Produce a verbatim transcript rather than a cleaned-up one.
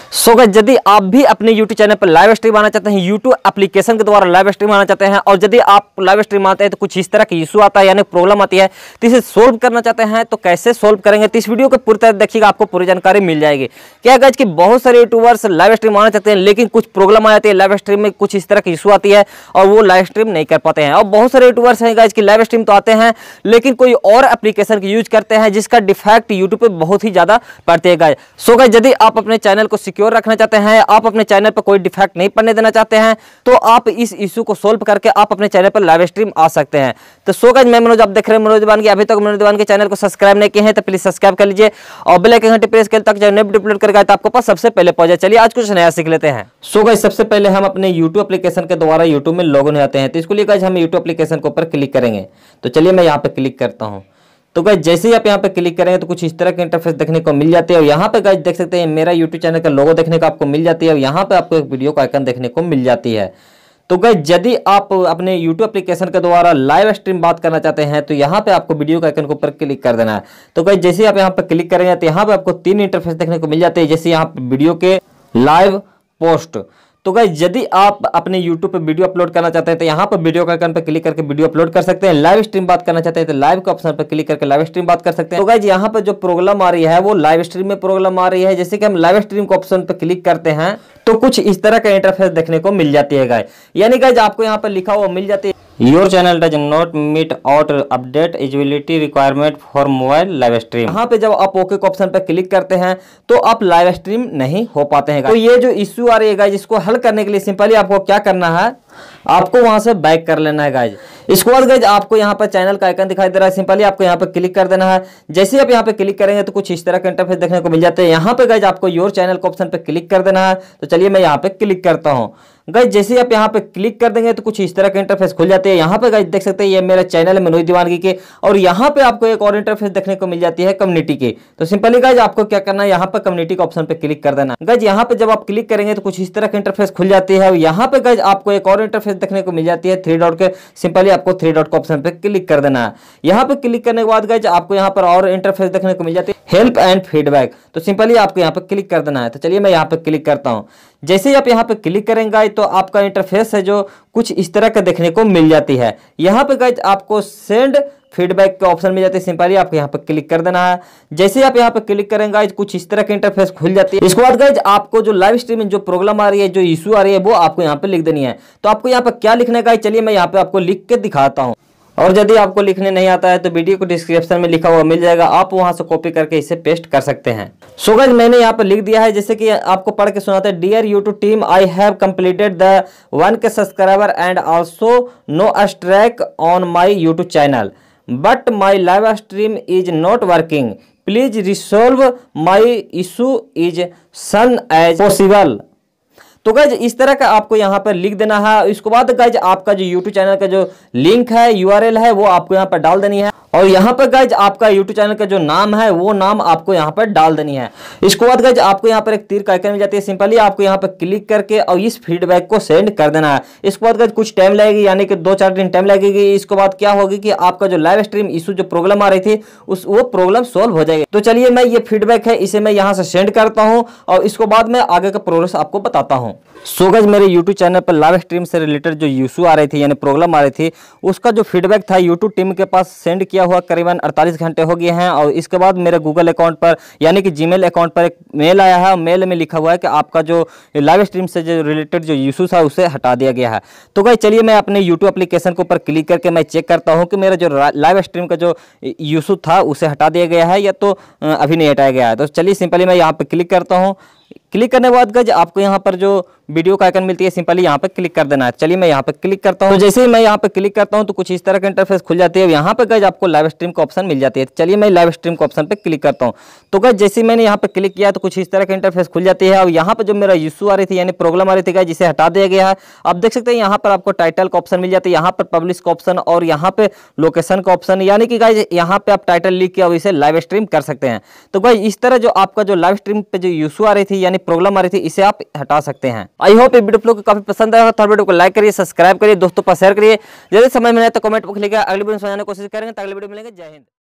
So guys, यदि आप भी अपने यूट्यूब चैनल पर लाइव स्ट्रीम आना चाहते हैं, यूट्यूब एप्लीकेशन के द्वारा लाइव स्ट्रीम आना चाहते हैं, और यदि आप लाइव स्ट्रीम आते हैं तो कुछ इस तरह की इशू आता है यानी प्रॉब्लम आती है, तो इसे सोल्व करना चाहते हैं तो कैसे सोल्व करेंगे, तो इस वीडियो को पूरी तरह देखिएगा, आपको पूरी जानकारी मिल जाएगी। क्या गाइस कि बहुत सारे यूट्यूबर्स लाइव स्ट्रीम आना चाहते हैं लेकिन कुछ प्रॉब्लम आ जाती है, लाइव स्ट्रीम में कुछ इस तरह की इशू आती है और वो लाइव स्ट्रीम नहीं कर पाते हैं। और बहुत सारे यूट्यूबर्स हैं गाइस कि लाइव स्ट्रीम तो आते हैं लेकिन कोई और एप्लीकेशन यूज करते हैं जिसका डिफेक्ट यूट्यूब पे बहुत ही ज्यादा पड़ते हैं गाइस। सो गाइस, यदि आप अपने चैनल को सिक्योर रखना चाहते हैं, आप अपने चैनल पर कोई डिफेक्ट नहीं पड़ने देना चाहते हैं, तो आप इस इशू को सोल्व करके आप अपने चैनल पर लाइव स्ट्रीम आ सकते हैं। तो सो गाइस, मैं मनोज, आप देख रहे हैं मनोज दीवान की। अभी तक मनोज दीवान के चैनल को सब्सक्राइब नहीं किए हैं तो प्लीज सब्सक्राइब कर लीजिए और बेल आइकन घंटी प्रेस कर तक जब नए वीडियो अपलोड करेगा तो आपको पास सबसे पहले पहुंच जाए। चलिए आज कुछ नया सीख लेते हैं। सो गाइस, सबसे पहले हम अपने यूट्यूब एप्लीकेशन के द्वारा यूट्यूब में लॉगिन हो जाते हैं। तो इसके लिए गाइस हम यूट्यूब एप्लीकेशन के ऊपर क्लिक करेंगे। तो चलिए मैं यहाँ पे क्लिक करता हूँ। तो गाइस जैसे ही आप यहाँ पे क्लिक करेंगे तो कुछ इस तरह के इंटरफेस देखने को मिल जाती है और यहाँ पे गाइस देख सकते हैं मेरा यूट्यूब चैनल का लोगो देखने को आपको मिल जाती है और यहाँ पे आपको एक वीडियो का आइकन देखने को मिल जाती है। तो गाइस यदि आप अपने यूट्यूब एप्लीकेशन के द्वारा लाइव स्ट्रीम बात करना चाहते हैं तो यहाँ पे आपको वीडियो का आइकन के ऊपर क्लिक कर देना है। तो गाइस जैसे आप यहाँ पे क्लिक करेंगे तो यहाँ पे आपको तीन इंटरफेस देखने को मिल जाते हैं, जैसे यहाँ पे वीडियो के लाइव पोस्ट। तो गाइस यदि आप अपने YouTube पे वीडियो अपलोड करना चाहते हैं तो यहाँ पर वीडियो का आइकन पर क्लिक करके वीडियो अपलोड कर सकते हैं। लाइव स्ट्रीम बात करना चाहते हैं तो लाइव के ऑप्शन पर क्लिक करके लाइव स्ट्रीम बात कर सकते हैं। तो गाइस यहाँ पर जो प्रॉब्लम आ रही है वो लाइव स्ट्रीम में प्रॉब्लम आ रही है। जैसे कि हम लाइव स्ट्रीम के ऑप्शन पर क्लिक करते हैं तो कुछ इस तरह का इंटरफेस देखने को मिल जाती है गाइस, यानी गाइस आपको यहाँ पर लिखा हुआ मिल जाती है your channel does not meet out update eligibility requirement for mobile live stream. यहाँ पे जब आप ओके के ऑप्शन पे क्लिक करते हैं तो आप लाइव स्ट्रीम नहीं हो पाते हैं। तो ये जो इश्यू आ रही है गाइस, इसको हल करने के लिए सिंपली आपको क्या करना है, आपको वहां से बैक कर लेना है गाइस। इसके बाद गाइस आपको यहाँ पर चैनल का आइकन दिखाई दे रहा है, सिंपली आपको यहाँ पे क्लिक कर देना है। जैसे ही आप यहाँ पे क्लिक करेंगे तो कुछ इस तरह का इंटरफेस देखने को मिल जाते हैं। यहाँ पे गाइस आपको योर चैनल के ऑप्शन पे क्लिक कर देना है। तो चलिए मैं यहाँ पे क्लिक करता हूँ। गाइस जैसे ही आप यहाँ पे क्लिक कर देंगे तो कुछ इस तरह का इंटरफेस खुल जाते हैं। यहाँ पे गाइस देख सकते हैं ये मेरा चैनल है मनोज दीवानगी के, और यहाँ पे आपको एक और इंटरफेस देखने को मिल जाती है कम्युनिटी के। तो सिंपली गाइस आपको क्या करना है, यहाँ पे कम्युनिटी के ऑप्शन पे क्लिक कर देना। गाइस यहाँ पे जब आप क्लिक करेंगे तो कुछ इस तरह का इंटरफेस खुल जाती है। यहाँ पे गाइस आपको एक और इंटरफेस देखने को मिल जाती है थ्री डॉट के, सिंपली आपको थ्री डॉट के ऑप्शन पे क्लिक कर देना है। यहाँ पे क्लिक करने के बाद गाइस आपको यहाँ पर और इंटरफेस देखने को मिल जाती है हेल्प एंड फीडबैक। तो सिंपली आपको यहाँ पे क्लिक कर देना है। तो चलिए मैं यहाँ पे क्लिक करता हूँ। जैसे ही आप यहाँ पे क्लिक करेंगे तो आपका इंटरफेस है जो कुछ इस तरह का देखने को मिल जाती है। यहाँ पे गाइस आपको सेंड फीडबैक के ऑप्शन मिल जाते हैं, सिंपली आपको यहाँ पे क्लिक कर देना है। जैसे ही आप यहाँ पे क्लिक करेंगे गाइस कुछ इस तरह की इंटरफेस खुल जाती है। इसके बाद गाइस आपको जो लाइव स्ट्रीम में जो प्रॉब्लम आ रही है, जो इशू आ रही है, वो आपको यहाँ पे लिख देनी है। तो आपको यहाँ पे क्या लिखना है गाइस, चलिए मैं यहाँ पे आपको लिख के दिखाता हूँ। और यदि आपको लिखने नहीं आता है तो वीडियो को डिस्क्रिप्शन में लिखा हुआ मिल जाएगा, आप वहां से कॉपी करके इसे पेस्ट कर सकते हैं। सो गाइस मैंने यहाँ पर लिख दिया है, जैसे कि आपको पढ़ के सुनाते हैं। Dear YouTube team, I have completed the one K subscriber and also no strike on my YouTube channel but my live stream is not working, please resolve my issue is soon as possible. तो guys इस तरह का आपको यहाँ पर लिख देना है। इसके बाद गाइज आपका जो यूट्यूब चैनल का जो लिंक है, यूआरएल है, वो आपको यहाँ पर डाल देनी है। और यहाँ पर गाइज आपका यूट्यूब चैनल का जो नाम है वो नाम आपको यहाँ पर डाल देनी है। इसके बाद गाइज आपको यहाँ पर एक तीर का आइकन मिल जाती है, सिंपली आपको यहाँ पर क्लिक करके और इस फीडबैक को सेंड कर देना है। इसके बाद गाइज कुछ टाइम लगेगी, यानी कि दो चार दिन टाइम लगेगी। इसके बाद क्या होगी कि आपका जो लाइव स्ट्रीम इशू जो प्रॉब्लम आ रही थी उस वो प्रॉब्लम सोल्व हो जाएगी। तो चलिए मैं ये फीडबैक है इसे मैं यहाँ से सेंड करता हूँ और इसके बाद मैं आगे का प्रोग्रेस आपको बताता हूँ। सो गाइस मेरे यूट्यूब चैनल पर लाइव स्ट्रीम से रिलेटेड जो इशू आ रही थी यानी प्रॉब्लम आ रही थी, उसका जो फीडबैक था यूट्यूब टीम के पास सेंड किया हुआ करीबन अड़तालीस घंटे हो गए हैं। और इसके बाद मेरे गूगल अकाउंट पर यानी कि जीमेल अकाउंट पर एक मेल आया है। मेल में लिखा हुआ है कि आपका जो लाइव स्ट्रीम से जो रिलेटेड जो इशू था उसे हटा दिया गया है। तो गाइस चलिए मैं अपने यूट्यूब एप्लीकेशन के ऊपर क्लिक करके मैं चेक करता हूँ कि मेरा जो लाइव स्ट्रीम का जो इशू था उसे हटा दिया गया है या तो अभी नहीं हटाया गया है। तो चलिए सिंपली मैं यहाँ पर क्लिक करता हूँ। क्लिक करने के बाद गाइस आपको यहाँ पर जो वीडियो का आइकन मिलती है, सिंपली यहाँ पे क्लिक कर देना है। चलिए मैं यहाँ पे क्लिक करता हूँ। तो जैसे ही मैं यहाँ पे क्लिक करता हूँ तो कुछ इस तरह का इंटरफेस खुल जाती है। यहाँ पे गाइस आपको लाइव स्ट्रीम का ऑप्शन मिल जाती है। चलिए मैं लाइव स्ट्रीम के ऑप्शन पे क्लिक करता हूँ। तो गाइस जैसे ही मैंने यहाँ पे क्लिक किया तो कुछ इस तरह का इंटरफेस खुल जाती है। और यहाँ पे जो मेरा इशू आ रही थी यानी प्रॉब्लम आ रही थी गाइस, जिसे हटा दिया गया है। आप देख सकते हैं यहाँ पर आपको टाइटल का ऑप्शन मिल जाती है, यहाँ पर पब्लिश का ऑप्शन और यहाँ पे लोकेशन का ऑप्शन, यानी कि गाइस यहाँ पे आप टाइटल लिख के और इसे लाइव स्ट्रीम कर सकते हैं। तो गाइस इस तरह जो आपका जो लाइव स्ट्रीम पे जो इशू आ रही थी यानी प्रॉब्लम आ रही थी, इसे आप हटा सकते हैं। आई होप ये वीडियो को काफी पसंद आया तो वीडियो को लाइक करिए, सब्सक्राइब करिए, दोस्तों पर शेयर करिए। यदि समझ में आए तो कमेंट बॉक्स लिखिए, अगली वीडियो में समझाने की कोशिश करेंगे। अगली वीडियो मिलेंगे। जय हिंद।